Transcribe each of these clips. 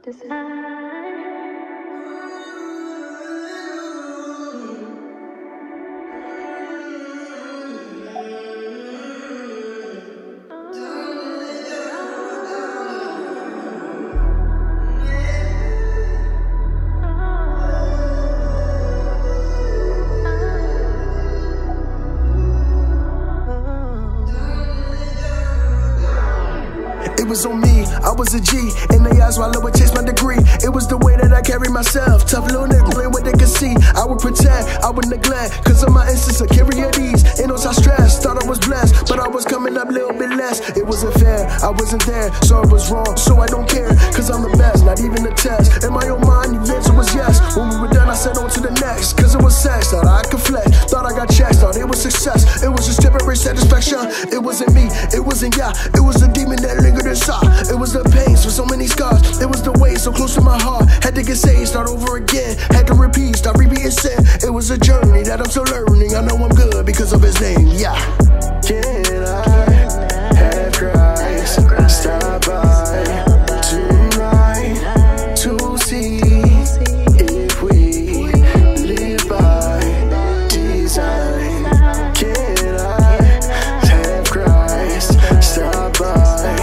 It was on me, I was a G. In their eyes while I would chase my degree. It was the way that I carried myself. Tough little nigga, blame what they could see. I would pretend, I would neglect, cause of my insecurities. Ain't no time stress, thought I was blessed, but I was coming up a little bit less. It wasn't fair, I wasn't there, so I was wrong, so I don't care. Cause I'm the best, not even a test. In my own mind, the answer was yes. When we were done, I said on to the next. Cause it was sex, thought I could flex. Thought I got checks, thought it was success. It was just temporary satisfaction. It wasn't me, it wasn't ya. It was the demon that lingered inside. It was the pains for so many scars. It was the way so close to my heart. Had to get saved, start over again. Had to repeat, start repeating sin. It was a journey that I'm still learning. I know I'm good because of his name, yeah. Can I have Christ stop by tonight to see if we live by design? Can I have Christ stop by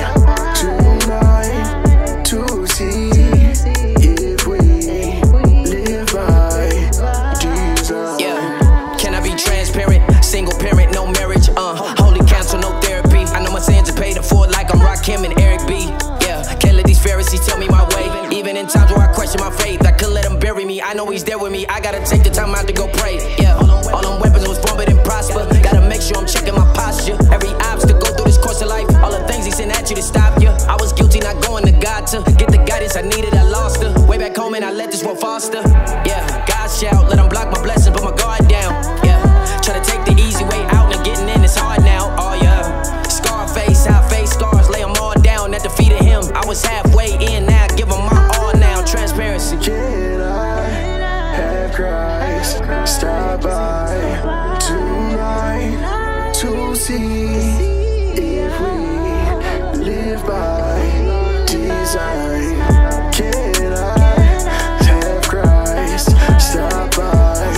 tonight to see if we live by design? Yeah, can I be transparent? Single parent, no marriage, holy counsel, no therapy. I know my sins are paid in full like I'm Rakim and Eric B. Yeah, can't let these Pharisees tell me my way. Even in times where I question my faith, I could let them bury me. I know he's there with me, I gotta take the time out to go pray. Yeah, all them weapons was formed but didn't prosper. Gotta make sure I'm checking my posture. Every obstacle through this course of life, all the things he sent at you to stop you. I was guilty not going to God to get the guidance I needed, I lost her. Way back home and I let this one foster. Yeah, God shout, let him block my blessing, put my guard down. Yeah, try to take the easy way out and getting in, it's hard now. Oh yeah, Scarface, I face scars, lay them all down at the feet of him. I was halfway in, now give him my all now. Transparency. Can I have Christ stop by tonight to see if we live by design? Can I have Christ stop by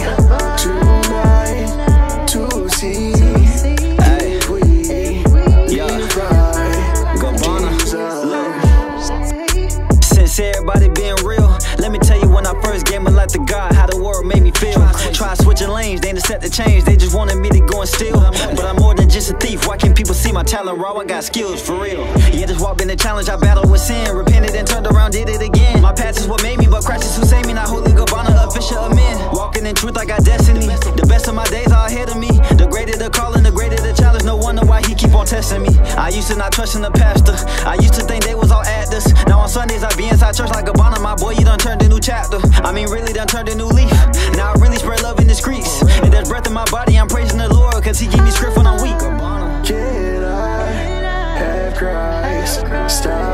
tonight to see if we live by design? Since everybody being real, let me tell you when I first gave my life to God, how the world made me feel. Try switching lanes, they ain't set the change, they just wanted me to go and steal. But I'm more than just a thief, why can't people see my talent raw? I got skills, for real. Yeah, just walked in the challenge, I battled with sin, repented and turned around, did it again. My past is what made me, but Christ is who saved me, not Holy Gabanna, a fisher of men. Walking in truth, I got destiny. The best of my days are ahead of me. The greater the calling, the greater the challenge, no wonder why he keep on testing me. I used to not trust in the pastor, I used to think they was all actors. Now on Sundays I be inside church like Gabanna, my boy, you done turned a new chapter. I mean really done turned a new leaf. Now I really spread love in the streets. And there's breath in my body, I'm praising the Lord, cause he give me strength when I'm weak. Can I have Christ stop